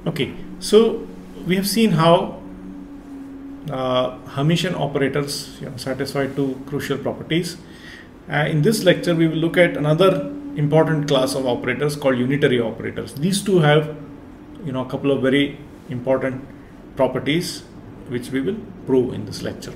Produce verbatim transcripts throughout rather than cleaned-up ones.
Okay, so we have seen how uh, Hermitian operators, you know, satisfy two crucial properties. Uh, in this lecture, we will look at another important class of operators called unitary operators. These two have, you know, a couple of very important properties which we will prove in this lecture.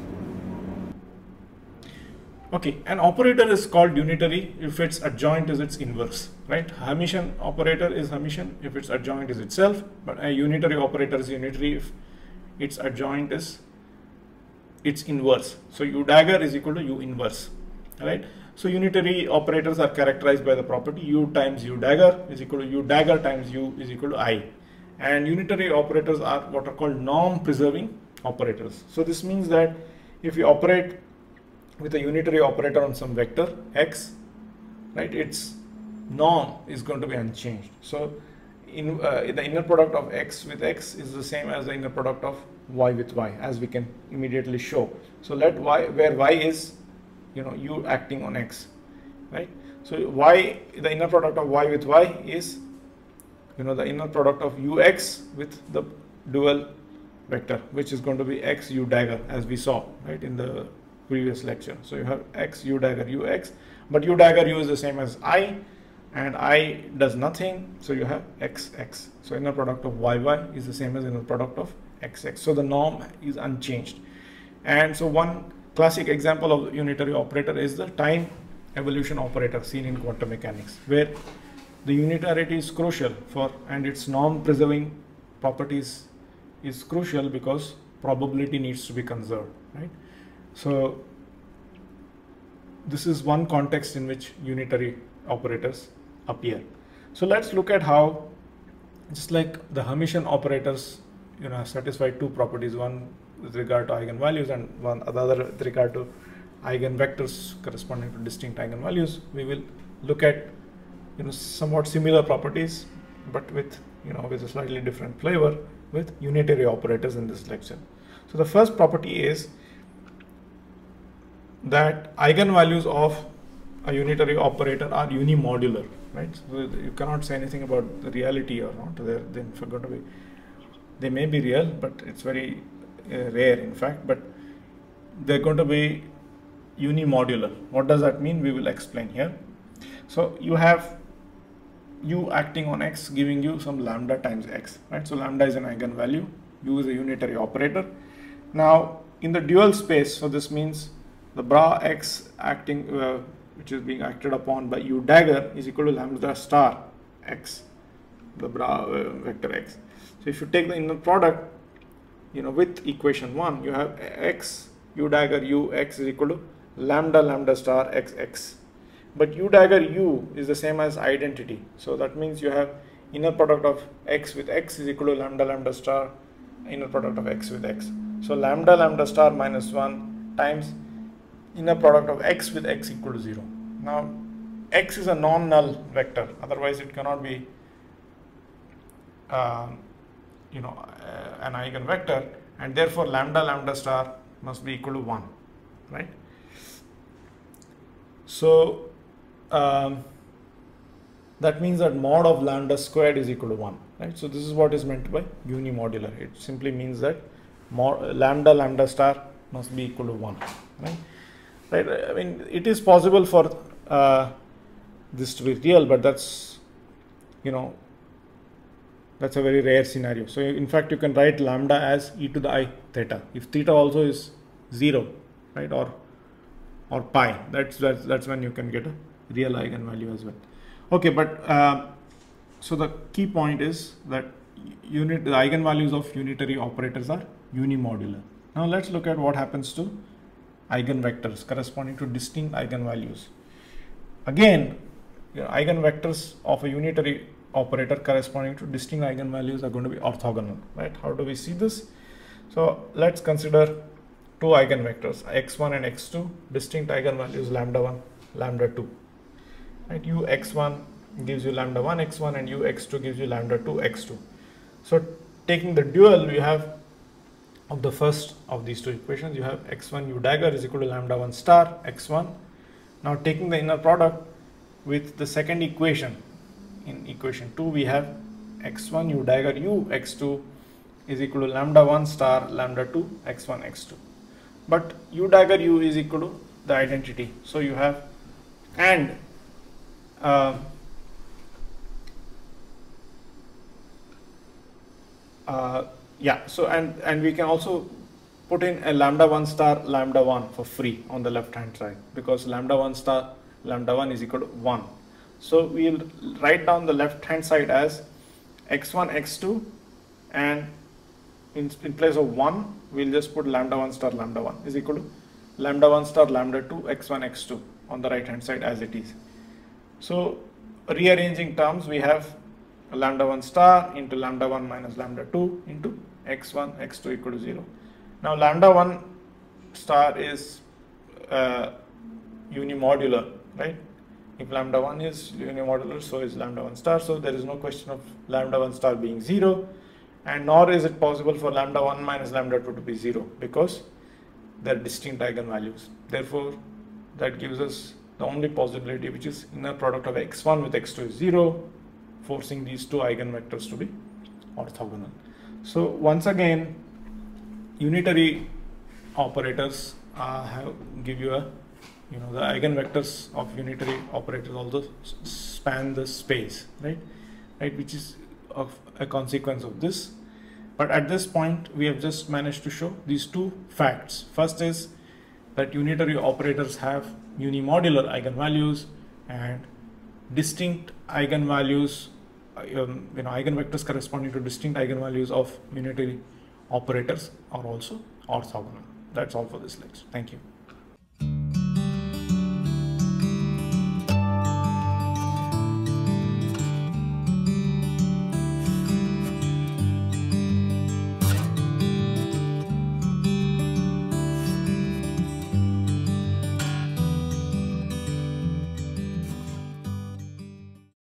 Okay, an operator is called unitary if its adjoint is its inverse, right? Hermitian operator is Hermitian if its adjoint is itself, but a unitary operator is unitary if its adjoint is its inverse. So U dagger is equal to U inverse, right? So unitary operators are characterized by the property U times U dagger is equal to U dagger times U is equal to I. And unitary operators are what are called norm preserving operators. So this means that if you operate with a unitary operator on some vector x, right, its norm is going to be unchanged. So in uh, the inner product of x with x is the same as the inner product of y with y, as we can immediately show. So let y, where y is, you know, u acting on x, right? So y, the inner product of y with y is, you know, the inner product of ux with the dual vector, which is going to be x u dagger, as we saw, right, in the previous lecture. So you have x u dagger ux, but u dagger u is the same as I, and I does nothing, so you have x x. So inner product of y y is the same as inner product of x x. So the norm is unchanged. And so one classic example of unitary operator is the time evolution operator seen in quantum mechanics, where the unitarity is crucial for, and its norm preserving properties is crucial because probability needs to be conserved, right? So this is one context in which unitary operators appear. So let's look at how, just like the Hermitian operators, you know, satisfy two properties, one with regard to eigenvalues and one other with regard to eigenvectors corresponding to distinct eigenvalues. We will look at, you know, somewhat similar properties, but with, you know, with a slightly different flavor with unitary operators in this lecture. So the first property is that eigenvalues of a unitary operator are unimodular, right? So you cannot say anything about the reality or not. They're, they're going to be, they may be real, but it's very uh, rare, in fact. But they're going to be unimodular. What does that mean? We will explain here. So you have u acting on x, giving you some lambda times x, right? So lambda is an eigenvalue. U is a unitary operator. Now in the dual space, so this means the bra x acting, uh, which is being acted upon by u dagger, is equal to lambda star x, the bra uh, vector x. So if you take the inner product, you know, with equation one, you have x u dagger u x is equal to lambda lambda star x x. But u dagger u is the same as identity. So that means you have inner product of x with x is equal to lambda lambda star inner product of x with x. So lambda lambda star minus one times inner product of x with x equal to zero. Now x is a non-null vector, otherwise it cannot be uh, you know uh, an eigenvector, and therefore lambda lambda star must be equal to one, right? So um, that means that mod of lambda squared is equal to one, right? So this is what is meant by unimodular. It simply means that mod, lambda lambda star must be equal to one, right? Right, I mean, it is possible for uh, this to be real, but that's, you know, that's a very rare scenario. So in fact, you can write lambda as e to the I theta. If theta also is zero, right, or or pi, that's that's, that's when you can get a real eigenvalue as well. Okay, but uh, so the key point is that unit the eigenvalues of unitary operators are unimodular. Now let's look at what happens to eigenvectors corresponding to distinct eigenvalues. Again, you know, eigenvectors of a unitary operator corresponding to distinct eigenvalues are going to be orthogonal, right? How do we see this? So let's consider two eigenvectors, x one and x two, distinct eigenvalues lambda one, lambda two, right? U x one gives you lambda one x one and u x two gives you lambda two x two. So taking the dual, we have of the first of these two equations, you have x one u dagger is equal to lambda one star x one. Now taking the inner product with the second equation, in equation two we have x one u dagger u x two is equal to lambda one star lambda two x one x two. But u dagger u is equal to the identity. So you have and uh, uh, yeah, so and and we can also put in a lambda one star lambda one for free on the left hand side, because lambda one star lambda one is equal to one. So we'll write down the left hand side as x one x two, and in, in place of one we'll just put lambda one star lambda one is equal to lambda one star lambda two x one x two on the right hand side as it is. So rearranging terms, we have lambda one star into lambda one minus lambda two into x one x two equal to zero. Now lambda one star is uh, unimodular, right? If lambda one is unimodular, so is lambda one star. So there is no question of lambda one star being zero, and nor is it possible for lambda one minus lambda two to be zero, because they are distinct eigenvalues. Therefore, that gives us the only possibility, which is inner product of x one with x two is zero, forcing these two eigenvectors to be orthogonal. So once again, unitary operators uh, have give you a you know the eigenvectors of unitary operators also span the space, right right which is of a consequence of this. But at this point we have just managed to show these two facts. First is that unitary operators have unimodular eigenvalues, and distinct eigenvalues, um, you know eigenvectors corresponding to distinct eigenvalues of unitary operators are also orthogonal. That's all for this lecture. Thank you.